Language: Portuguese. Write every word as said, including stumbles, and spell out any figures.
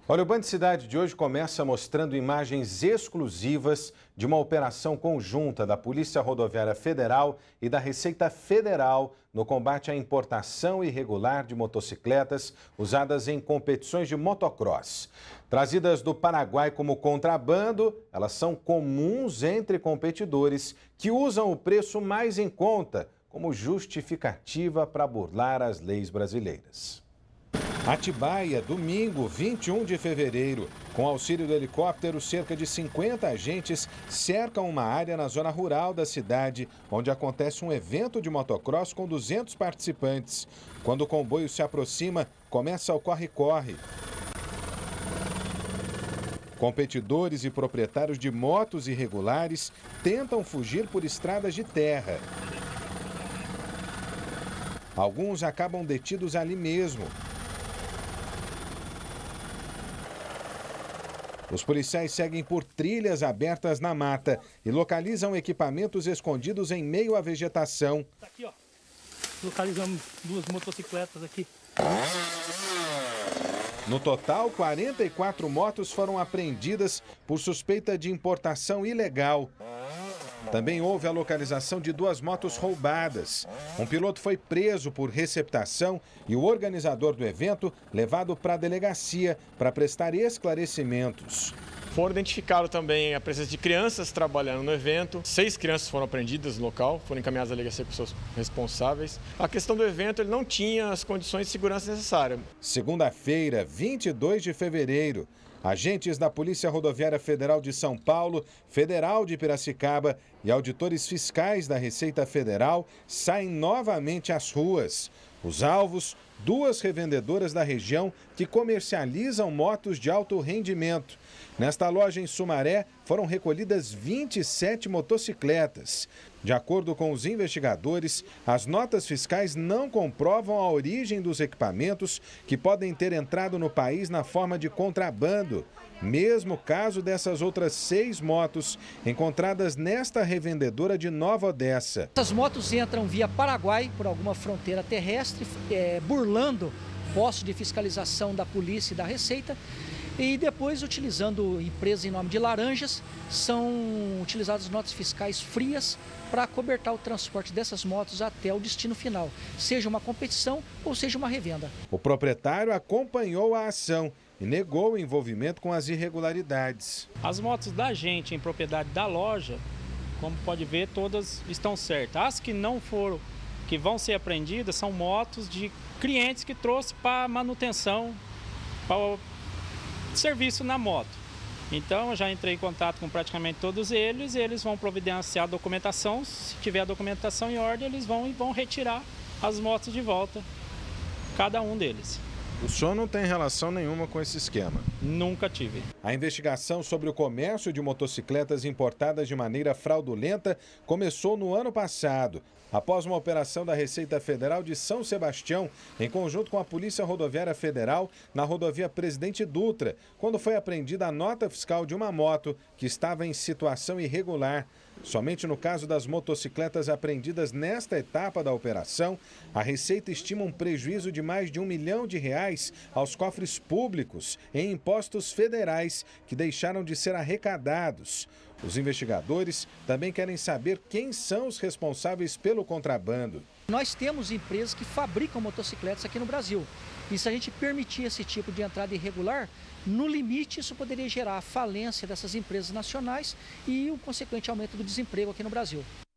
Olha, o Band Cidade de hoje começa mostrando imagens exclusivas de uma operação conjunta da Polícia Rodoviária Federal e da Receita Federal no combate à importação irregular de motocicletas usadas em competições de motocross. Trazidas do Paraguai como contrabando, elas são comuns entre competidores que usam o preço mais em conta como justificativa para burlar as leis brasileiras. Atibaia, domingo, vinte e um de fevereiro. Com auxílio do helicóptero, cerca de cinquenta agentes cercam uma área na zona rural da cidade, onde acontece um evento de motocross com duzentos participantes. Quando o comboio se aproxima, começa o corre-corre. Competidores e proprietários de motos irregulares tentam fugir por estradas de terra. Alguns acabam detidos ali mesmo. Os policiais seguem por trilhas abertas na mata e localizam equipamentos escondidos em meio à vegetação. Tá aqui, ó. Localizamos duas motocicletas aqui. No total, quarenta e quatro motos foram apreendidas por suspeita de importação ilegal. Também houve a localização de duas motos roubadas. Um piloto foi preso por receptação e o organizador do evento levado para a delegacia para prestar esclarecimentos. Foram identificados também a presença de crianças trabalhando no evento. Seis crianças foram apreendidas no local, foram encaminhadas à delegacia com seus responsáveis. A questão do evento, ele não tinha as condições de segurança necessárias. Segunda-feira, vinte e dois de fevereiro. Agentes da Polícia Rodoviária Federal de São Paulo, Federal de Piracicaba e auditores fiscais da Receita Federal saem novamente às ruas. Os alvos, duas revendedoras da região que comercializam motos de alto rendimento. Nesta loja em Sumaré, foram recolhidas vinte e sete motocicletas. De acordo com os investigadores, as notas fiscais não comprovam a origem dos equipamentos que podem ter entrado no país na forma de contrabando. Mesmo caso dessas outras seis motos encontradas nesta revendedora de Nova Odessa. Essas motos entram via Paraguai, por alguma fronteira terrestre, é, burlando postos de fiscalização da polícia e da Receita. E depois, utilizando empresas em nome de laranjas, são utilizadas notas fiscais frias para acobertar o transporte dessas motos até o destino final, seja uma competição ou seja uma revenda. O proprietário acompanhou a ação e negou o envolvimento com as irregularidades. As motos da gente em propriedade da loja, como pode ver, todas estão certas. As que não foram, que vão ser apreendidas, são motos de clientes que trouxe para manutenção, para serviço na moto. Então eu já entrei em contato com praticamente todos eles, eles vão providenciar a documentação, se tiver a documentação em ordem, eles vão e vão retirar as motos de volta, cada um deles. O senhor não tem relação nenhuma com esse esquema? Nunca tive. A investigação sobre o comércio de motocicletas importadas de maneira fraudulenta começou no ano passado, após uma operação da Receita Federal de São Sebastião, em conjunto com a Polícia Rodoviária Federal, na rodovia Presidente Dutra, quando foi apreendida a nota fiscal de uma moto que estava em situação irregular. Somente no caso das motocicletas apreendidas nesta etapa da operação, a Receita estima um prejuízo de mais de um milhão de reais aos cofres públicos em impostos federais que deixaram de ser arrecadados. Os investigadores também querem saber quem são os responsáveis pelo contrabando. Nós temos empresas que fabricam motocicletas aqui no Brasil. E se a gente permitir esse tipo de entrada irregular, no limite isso poderia gerar a falência dessas empresas nacionais e o consequente aumento do desemprego aqui no Brasil.